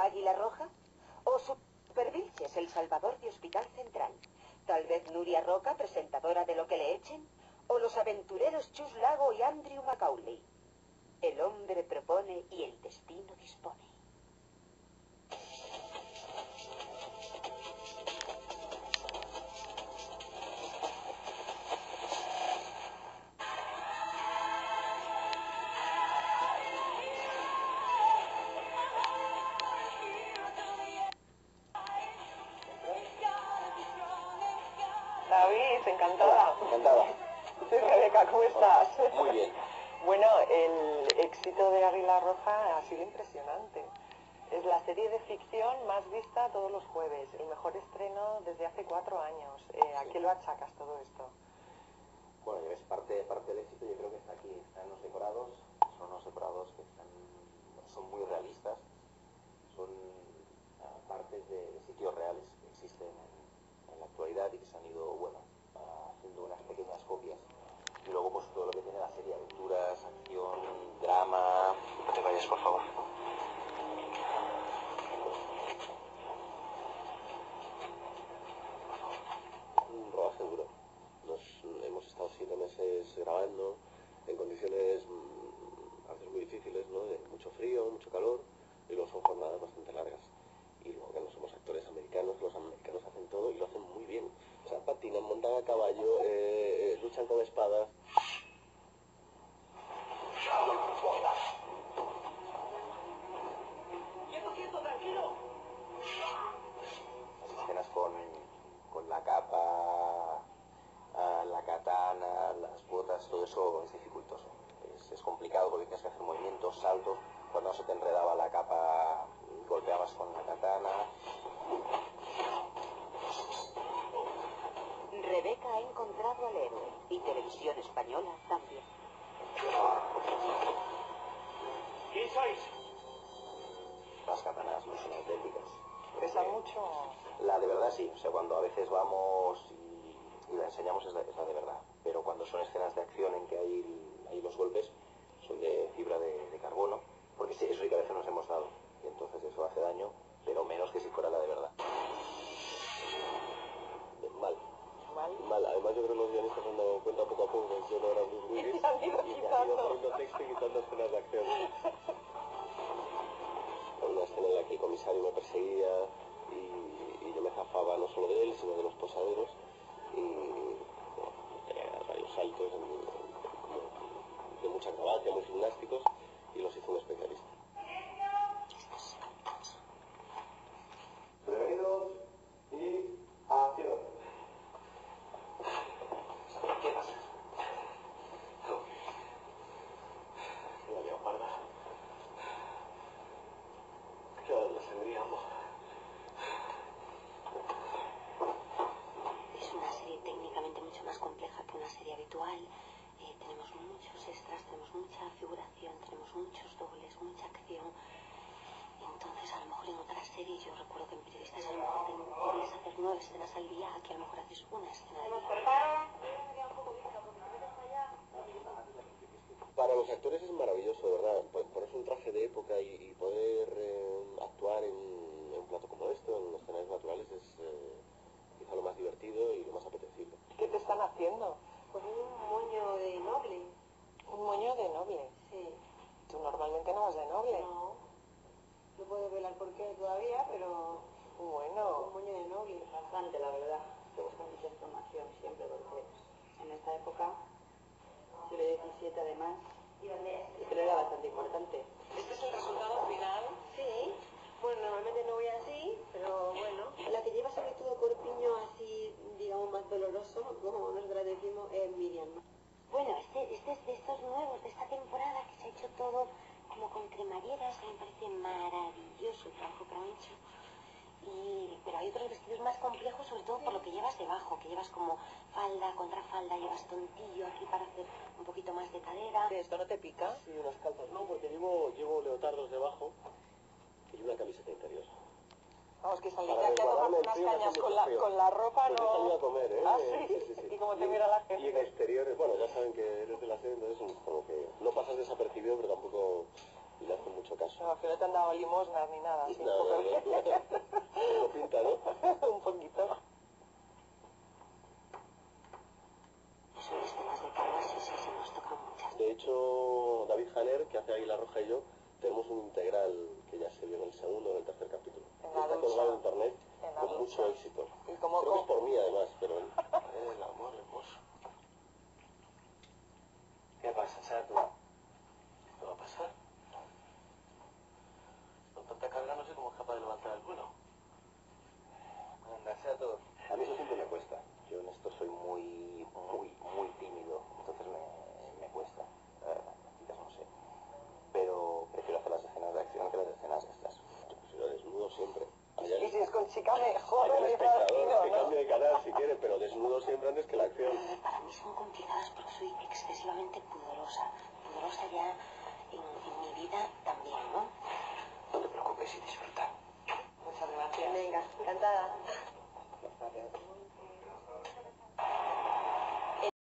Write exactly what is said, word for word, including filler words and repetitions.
Águila Roja? ¿O Supervilches, el salvador de Hospital Central? ¿Tal vez Nuria Roca, presentadora de Lo que le echen? ¿O los aventureros Chus Lago y Andrew Macaulay? El hombre propone y el destino dispone. David, encantada. Encantada. Soy Rebeca, ¿cómo estás? Muy bien. Bueno, el éxito de Águila Roja ha sido impresionante. Es la serie de ficción más vista todos los jueves, el mejor estreno desde hace cuatro años. Eh, ¿A Sí. qué lo achacas todo esto? Bueno, es parte, parte del éxito, yo creo que está aquí. Están los decorados, son unos decorados que están, son muy realistas, son uh, partes de, de sitios reales que existen en, en la actualidad y que se han ido, bueno, uh, haciendo unas pequeñas copias. Y luego pues todo lo que tiene la serie, aventuras, acción, drama. No te vayas, por favor. Un rodaje duro. Nos hemos estado siete meses grabando en condiciones mmm, a veces muy difíciles, ¿no? De mucho frío, mucho calor, y luego son jornadas bastante largas. Y luego que no somos actores americanos, los americanos hacen todo y lo hacen muy bien. O sea, patinan, montan a caballo, eh, eh, luchan con espadas. Las escenas con, con la capa, uh, la katana, las botas, todo eso es dificultoso. Es, es complicado porque tienes que hacer movimientos, saltos. Cuando se te enredaba la capa, golpeabas con la katana. Rebeca ha encontrado al héroe y Televisión Española también. ¿Quién sois? Las katanas no son auténticas. ¿Pesa mucho? La de verdad sí, o sea, cuando a veces vamos y, y la enseñamos es la, es la de verdad. Pero cuando son escenas de acción en que hay, hay los golpes, son de fibra de, de carbono, porque sí, eso sí que a veces nos hemos dado. Y entonces eso hace daño, pero menos que si fuera la de verdad. Mal. ¿Mal? Mal. Además yo creo que los guionistas se han dado cuenta poco a poco que yo no era Bruce Willis. Y se han ido y quitando. han ido poniendo texto y quitando escenas de acción. Una escena en la que el comisario me perseguía y, y yo me zafaba no solo de él, sino de los posaderos. Y bueno, tenía varios saltos en, como de mucha acrobacia, muy gimnásticos, y los hizo un especialista. Prevenidos y acción. ¿Qué pasa? La leoparda. Claro, la sangríamos. Es una serie técnicamente mucho más compleja que una serie habitual. Eh, tenemos muchos extras, tenemos mucha figuración, tenemos muchos dobles, mucha acción. Entonces, a lo mejor en otras series, yo recuerdo que en periodistas a lo mejor podías hacer nueve escenas al día, aquí a lo mejor haces una escena al día. Para los actores es maravilloso, de verdad, ponerse un traje de época y, y poder eh, actuar en, en un plato como esto, en escenarios naturales, es eh, quizá lo más divertido y lo más apetecible. ¿Qué te están haciendo? Pues un moño de noble. Un moño de noble. Sí. Tú normalmente no vas de noble. No. No puedo velar por qué todavía, pero Bueno. un moño de noble. Bastante, la verdad. Se busca mucha información siempre, porque en esta época, siglo diecisiete además, pero era bastante importante. ¿Este es el resultado final? Sí. Bueno, normalmente no voy así, pero bueno. La que lleva sobre todo corpiño así, digamos, más doloroso, como nosotros decimos, es Miriam. Bueno, este, este es de estos nuevos, de esta temporada, que se ha hecho todo como con cremalleras, que me parece maravilloso el trabajo que han hecho. Y, pero hay otros vestidos más complejos, sobre todo por lo que llevas debajo, que llevas como falda, contrafalda, llevas tontillo aquí para hacer un poquito más de cadera. ¿Esto no te pica? Sí, unas calzas no, porque llevo, llevo leotardos debajo y una camiseta interior. Vamos, que salí Para aquí a tomar resguardarme el unas frío, que cañas hace con mucho la, frío. con la ropa, Pues no... he salido a comer, ¿eh? ¿Ah, Sí, sí? sí, sí. ¿Y cómo te Y- mira la Y en gente? exteriores, bueno, ya saben que eres de la serie, entonces como que no pasas desapercibido, pero tampoco le hacen mucho caso. No, que no te han dado limosnas ni nada, así un No, poco no, mucho éxito. ¿Y cómo, Creo que es cómo? por mí además, pero él... El amor hermoso. ¿Qué pasa, Sato? ¿Qué va a pasar? Con tanta carga no sé cómo es capaz de levantar el vuelo. Anda, Sato. A mí eso siempre me cuesta. Yo en esto soy muy, muy, muy tímido. Entonces me, me cuesta. Eh, quizás no sé. Pero prefiero hacer las escenas de acción que las escenas estas. Yo prefiero desnudo siempre. Y si es con chica mejor, El me espectador imagino, que ¿no? cambie de canal si quiere, pero desnudo siempre antes que la acción. Para mí son complicadas porque soy excesivamente pudorosa. Pudorosa ya en, en mi vida también, ¿no? No te preocupes y disfruta. Muchas gracias. Venga, encantada.